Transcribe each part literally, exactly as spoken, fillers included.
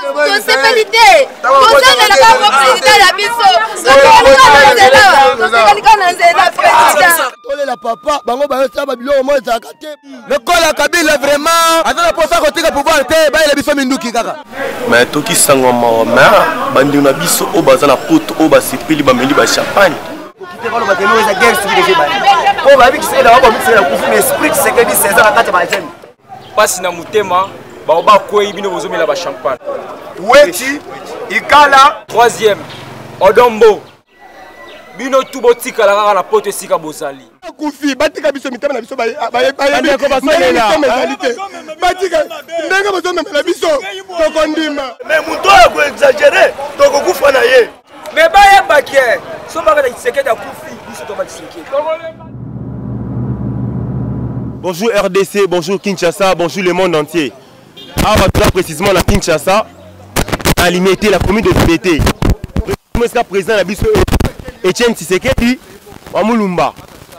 Tosekalite. Tozana la kwa président la biso. Tole la papa, bango ba yosa ba bilo mo zakate. Le kola Kabila vraiment, azana posa ko tika pouvoir te, ba ile biso minduki kaka. Mais toki sango ma mère, bandi na biso o bazana poto o ba sipili ba meli ba champagne. Kite ko ba teno za guerre civile ba. Ko ba bi kisela ba ba mutse ku fi esprit c'est que dit seize ans kati ba jen. Pasi na mutema, ba ba ko ibino bozomela ba champagne. Weti ikala troisième Odombo bino tubotika la kaka na poto esika bozali kufi batika biso mitema na biso ba ba ba ko basolela batika ndenge bozo memela biso tokondima mais muto ko exagérer toko kufa na ye mais ba ye bakie so ba ka tseke da kufi biso to ba tseke. Bonjour R D C, bonjour Kinshasa, bonjour le monde entier. Ah, tout précisément la Kinshasa, à limiter la commune de Libété. Le président de la biso Etienne Tshisekedi, Wamulumba.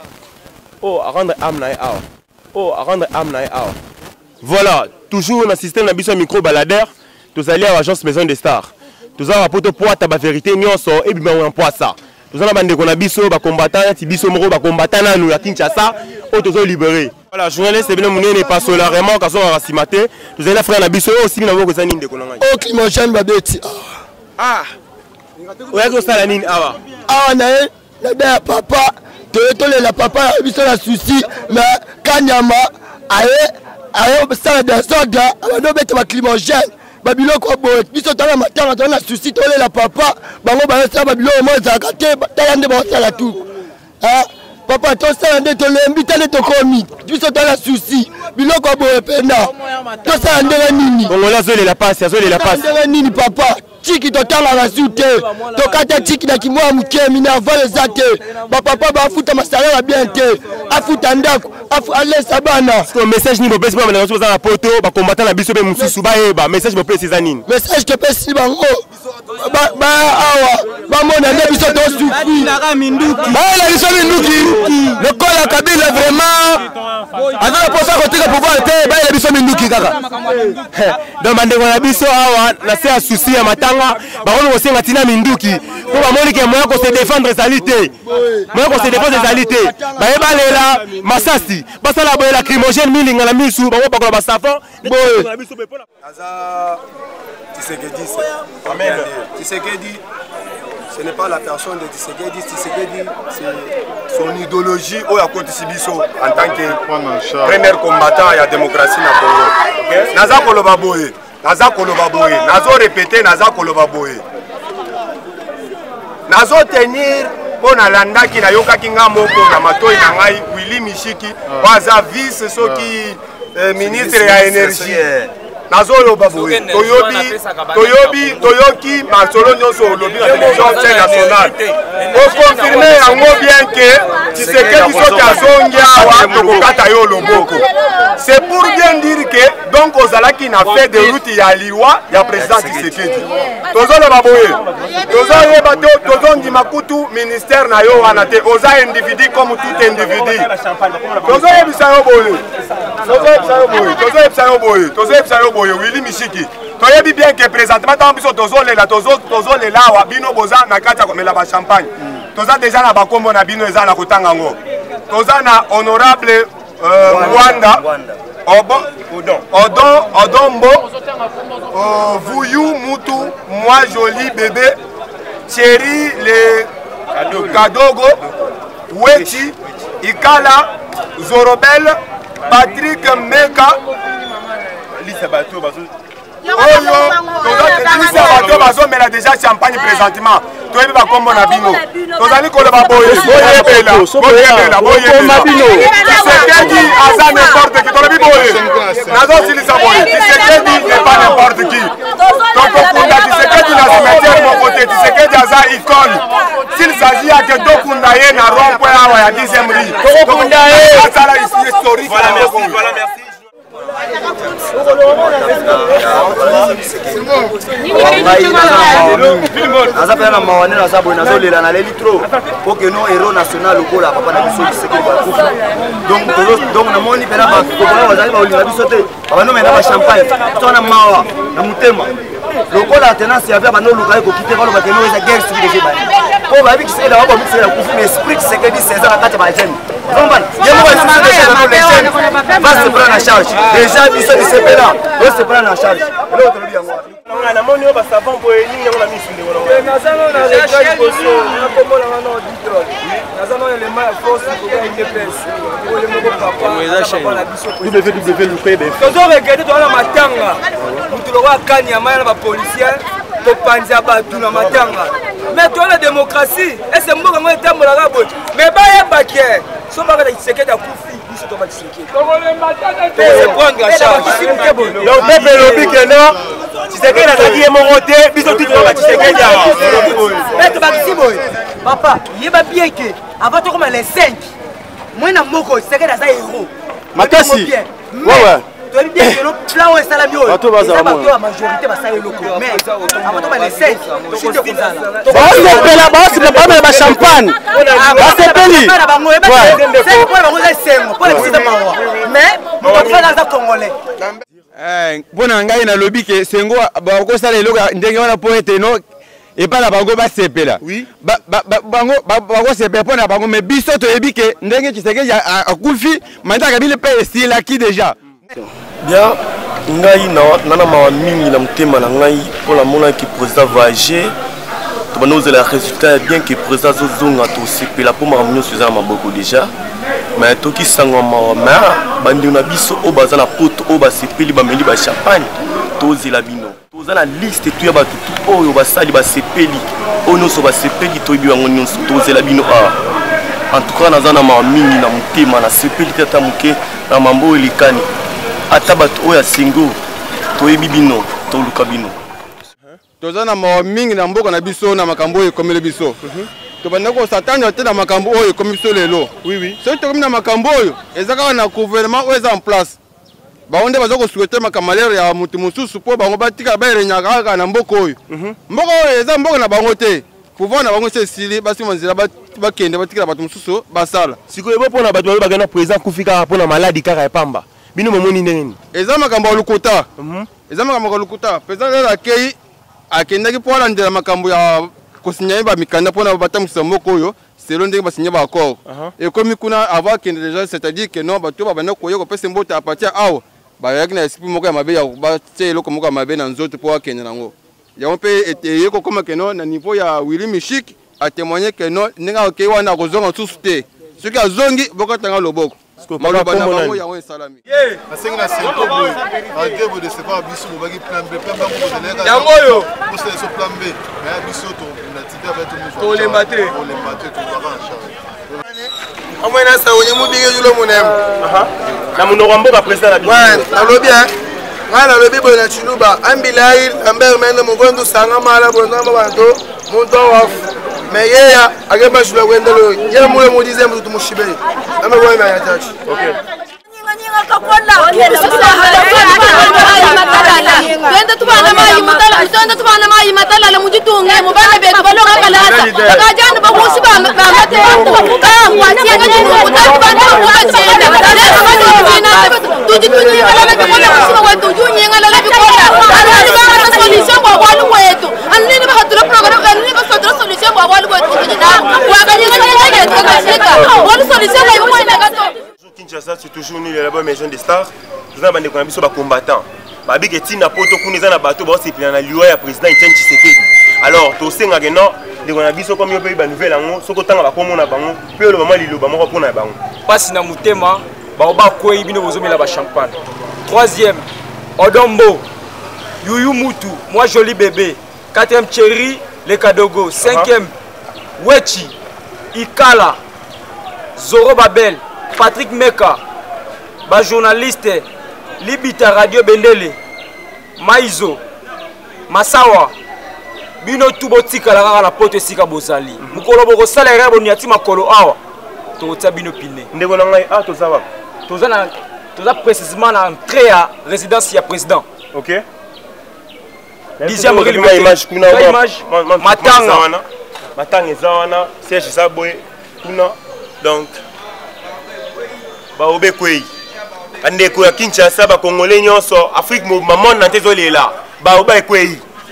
Oh, à rendre âme na awa. Oh, à rendre âme na awa. Voilà, toujours dans le système de la biso micro baladeur, tous allés à l'agence Maison des Stars. Tous allés à poto poids ta vérité ni on sort et bien on poids ça. Tous allés à bande qu'on a biso ba combattant, ti biso moro ba combattant na nous la Kinshasa, oh tous libérés. Voilà, journaliste c'est bien mon n'est pas solairement quand on a racimaté. Tous allés frère na biso aussi na voko zanine de konanga. Oh Climogène babeti. Ah. Ouais que ça la nine awa. Ah na na da papa, tole la papa biso la souci mais kanyama aye aye ça de soda, on bete ba Climogène. Babilo ko boye biso tala matanga tala souci tole la papa bango ba ça babilo mo zakate tala nde ba sala tout ah papa to sala nde to lembi tale to komi biso tala souci biloko boye pena to sala nde nini bongo la zole la passe zole la passe nde nini papa tiki to tala la soute to kata tiki na kimwa muke mina vale zate ba papa ba futa masala bien te afuta ndako afu ale sabana ce message ni bo pesi ba na so za poto ba combattant na biso be mususu ba eba message bo pesi za nini message te pesi bango ba ba awa ba mona ne biso to souffri na minduki ba la biso minduki le kola Kabila vraiment azana posa ko tika pouvoir te ba la biso minduki kaka donc bande na biso awa na se a souci ya matanga ba kono kosenga tina minduki pour ba moni ke moya ko se défendre salité moya ko se défendre salité ba eba lela masasi basala boye la Climogène milinga na misu ba ko ba safon boye Aza Tshisekedi Amen Tshisekedi ce n'est pas la personne de Tshisekedi Tshisekedi c'est son idéologie au côté Sibiso en tant que premier combattant à la démocratie na Congo naza koloba boye naza koloba boye nazo répéter naza koloba boye nazo tenir bona landaki na yokaki ngamoko na matoi na ngai Willy Mishiki baza vice soki ministre ya énergie nazoloba boye toyobi toyobi toyoki masolo nyonso olobi na télévision nationale okonfirme yango bien que Tshisekedi soki azongi awa tokokata yo loboko c'est pour bien dire que donc ozalaki na fait de route ya liwa ya président Tshisekedi tozoloba boye tozoyeba te tozondima kutu ministère na yo wana te oza individu comme tout individu tozoyebisa yo boye tozoyebisa yo boye tozoyebisa yo boye tozoyebisa yo boye Willy Mishiki toyebi bien que présentement tant biso tozolela tozolela wa bino boza na kati ya komela ba champagne toza déjà na bakombo na bino eza na kotanga ngo toza na honorable Rwanda Odon Odon Odombo Vuyu Mutu moi joli bébé Chéri le Kadogo Weti Ikala Zorobel Patrick Meka Lisa Bato Bazo Oyo Lisa Bato Bazo mais là déjà champagne présentement toi il va comme mon abino tozali koloba boye boye bela boye bela boye bela Tshisekedi aza n'importe qui tolobi boye nazo silisa boye Tshisekedi n'est pas n'importe qui donc okunda Tshisekedi na cimetière mon côté Tshisekedi aza icône s'il s'agit à que dokunda ye na rond-point awa ya dixième rue dokunda ye asala historique voilà merci voilà merci naza pena na mawane na sabo na zolela na leli trop pour que nos héros national local la papa na biso Tshisekedi bakufa donc donc na moni pena ba ko ba wazali ba olinga biso te ba no mena ba champagne tona mawa na mutema le col alternance il y avait bano luka ko quitter balo bakeno eza guerre civile de Jebani ko ba bi ki c'est là ba mixer la kufu mais esprit c'est que dit c'est ça la carte ba jeune Romban il y a moi ici c'est les jeunes va se prendre en charge déjà ils sont ici là va se prendre en charge l'autre bien moi na moni ba savant pour ni yango na misinde wala na zano na regrette koso na komona na auditeur na zano le ma force ko ga une place ko le moko papa papa na biso ko W W Lukebe tozo regrette to na matanga mutu lo wa kani ya maya na ba policier to panza ba tu na matanga mais to la démocratie et c'est mboka ngo etambola ka boy mais ba ya bakie so ba ka Tshisekedi akufi biso to ba Tshisekedi c'est prendre en charge donc Pepe lobi que non Tshisekedi na zaki ye moko te biso tout ba Tshisekedi mais to ba Tshiboy papa yeba bien que avant to comme les cinq moi na moko Tshisekedi za héros makasi ouais ouais tu dis bien que non plan est salami oh la majorité va ça loko mais avant to les cinq si te kozala ba se pela ba se pas mais ba champagne ba se peli ouais c'est pour ba ngoza sengo pour les petits mawa mais on va faire dans congolais eh bona ngai na lobi ke sengo ba ko sala eloko ndenge wana po ete no et pas la bango ba sepela oui ba bango bango sepela pona bango mais biso to ebike ndenge Tshisekedi a kufi manda kabile pe estila ki déjà bien ngai na nana ma mingi na mtema na ngai pour la mona qui président voyager to banoze la résultat bien que président zozonga to sepela pour ma minyo suzana maboko déjà mais to ki sangwa ma ma bandi na biso o bazana poto o ba sepeli ba meli ba champagne to zela bino to zana liste tu ya ba tout oyo ba sali ba sepeli ono so ba sepeli to biwa ngoni to zela bino a en tout cas nazana ma mingi na mtema na sepeli tata muke na mambo elikani ata bato oya singo toyebi bino toluka bino tozana ma mingi na mboka na biso na makambo oyo komele biso to banda ko satana te na makambo oyo komi biso lelo oui oui so to komi na makambo oyo ezaka na gouvernement oyo eza en place ba onde bazo ko souhaiter makamalere ya mutu mususu po bango batika ba renyaka ka na mboka oyo mboka oyo eza mboka na bango te pouvoir na bango se sili basi manzira ba kende batika bato mususu basala siko ebo pona bato ba gana président kufika pona maladi kaka ya pamba bino momoni ndenge eza makambo lukuta mhm eza makambo lukuta président la kei akendaki po ala ndela makambo ya kosinya ba mikanda pona batamisa moko oyo selo ndenge basinya ba accord et comme kuna avant kende déjà c'est-à-dire que non bato ba bana koyo ko pesa mbota a partir awo ba yaki na esprit moko ya mabe ya ba tselo ko moko ya mabe na nzoto po akende nango ya on peut ete ko comme que non na niveau ya Willy Michik a témoigner que non ninga okei wana kozonga susute soki azongi bokatanga loboko maloba na bango yango esalami asengi na sento boye adebo de sepa biso bobaki plan B plan B ko de yango yo ko se so plan B mais biso to na tita ba to mo to lemba te to lemba te to ba en charge amwena sa onye mubige julo munem aha na munoko mboka président la biso ouais na lobi hein nga na lobi boye na chiluba ambilai amber mende mugondu sanga mala bonza bantu muntu wafu mais yeya ageba shula wendelo yena mule mu dixième tout mushibe ame boye na yatachi okay nyinga kakola twende tubana mayi mutala twende tubana mayi matala la mujitunge mubana betu balonga balata akajana bakusi ba bamate bakuka watia ngani mutala bana mutachenda tujitunye ngala bikola kusima wetu junyinga la bikola anani ba solution kwa wali wetu anani ba hatula program anani ba hatula solution kwa wali wetu wakanyinga ngeke tukashika wali solution la ibo ina gato Kinshasa c'est toujours nous là-bas maison des stars nous avons des combattants ba combattants ba big tina poto kuneza na bato ba se plan na liwa ya président Etienne Tshisekedi alors to senga que non de kona biso comme yo pe ba nouvelle ngo soko tanga ba komona bango pe lo ba liloba moko pona bango pasi na mutema ba ba koyi bino bozomela ba champagne troisième Odombo Yuyu Mutu moi joli bébé quatrième Chéri le Kadogo cinquième Wechi Ikala Zoro Babel Patrick Meka, ba journaliste, Libita Radio Bendele, Maizo, Masawa, bino tubo tika la la pote sika bozali. Mukolo boko sala rebo ni atima kolo awa. To tsa bino pine. Ndeko na ngai a to zawa. To za to za précisément na entrée à résidence ya président. OK. Dixième image kuna image matanga. Matanga zawana, Serge Saboy kuna donc ba obekwei ande ko ya Kinshasa ba Congolais nyonso Afrique mo mamon na tezo lela ba obekwei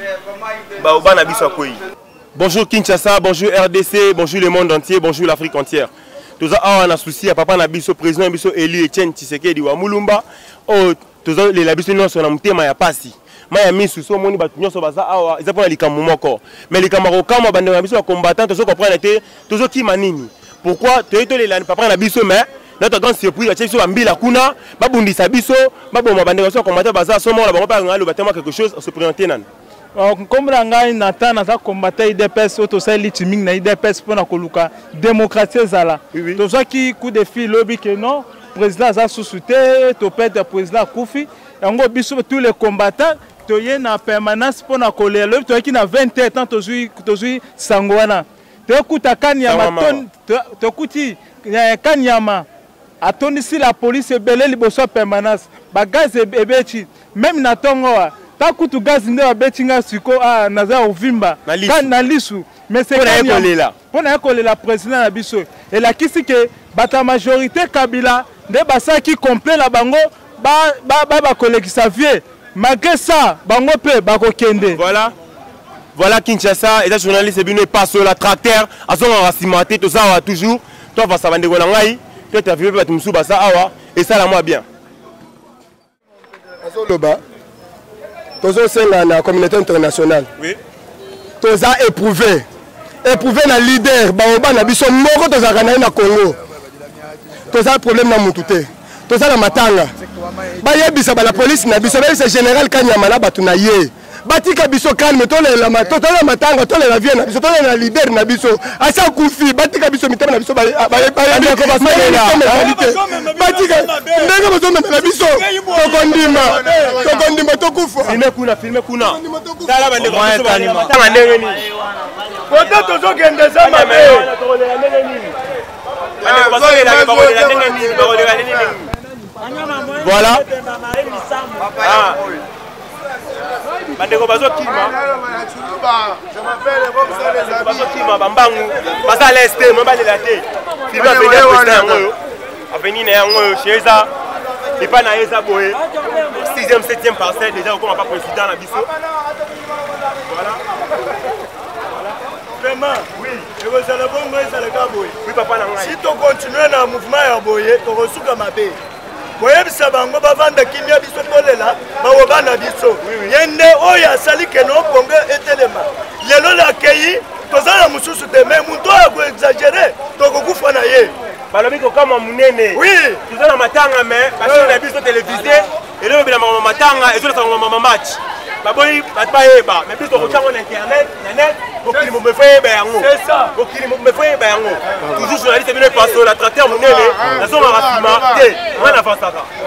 baoba na biso akoyi. Bonjour Kinshasa, bonjour R D C, bonjour le monde entier, bonjour l'Afrique entière. Tous awa na souci à papa na biso président biso élu Etienne Tshisekedi wa Mulumba. Oh, tous les la biso non na mutema ya pasi. Maya misu so moni batu nyonso baza awa eza pona likambo moko. Mais likambo kama bande na biso ba combattant tous comprendre été tous ki manini. Pourquoi to eto les papa na biso mais notre grande surprise c'est biso mbila kuna babundisa biso baboma bande na biso combattant baza so mo la ba ngalo batema quelque chose se présenter nan. Comme Rangai Nathan a combattu I D P S, auto sali timing na I D P S pour na koluka démocratie zala. Tout ça qui coup de fil lobby que non, président a sous-souté, to pète président Koufi, yango biso tous les combattants, to yé na permanence pour na coller le, to qui na vingt ans to zui to zui sangwana. To kuta kanyama ton, to kuti kanyama. Atoni si la police belé liboso permanence, bagaz ebechi, même na tongoa. Ta kutu gaz nde abetinga siko a naza ovimba na lisu mais c'est là pour na kolela président na biso et la kisi que bata majorité Kabila nde basa qui complet la bango ba ba ba kolekisa vie malgré ça bango pe bakokende. Voilà voilà Kinshasa et la journaliste bino passe sur la tracteur azonga racimenté tout ça toujours toi va ça bande ko na ngai toi tu as vu batu musu basa awa et ça la moi bien azoloba tozo senga na communauté internationale. Oui. Toza éprouvé. Éprouvé na leader baoba na biso moko toza kana na Congo. Toza problème na mututé. Toza na matanga. Ba yebisa ba la police na biso c'est général Kanyama na batu na ye. Batika biso calme tole la mato tole matanga tole la vie na biso tole na leader na biso. Asa kufi batika biso mitema na biso ba ba ba ko basala. Batika ndenge bazo na biso. Tokondima. Tokondima tokufa. Filme kuna filme kuna. Tala bande ko biso ba. Tala ndenge ni. Poto tozo kende za mabe. Bande ko basala la ko ba ndenge ni ba ko ndenge ni. Voilà. Ah. Bandeko bazo kima. Je m'appelle comme ça les amis. Bazo kima bambangu. Basa l'est, mo balela te. Filma venir président ngoyo. Avenir na ngoyo cheza. Et pas na eza boé. sixième, septième parcelle déjà on pas président na biso. Voilà. Vraiment. Oui. Et vous allez bon moi ça le cas boé. Oui papa na ngai. Si tu continues dans mouvement ya boé, tu resuka mabe. Boyebisa bango bavanda kimia biso tolela bawobana biso yende oyo asali ke no Congo etelema lelo la keyi tozala mususu te mais muntu ako exagérer tokokufa na ye balobi ko kama munene oui tozala matanga mais parce na biso télévisé et le bila mama matanga et tozala mama match baboyi batayeba mais biso ko tanga na internet na net okili mo mefoye ba yango c'est ça okili mo mefoye ba yango toujours journaliste bino passo la tracteur munene na zona rasima te wana fasaka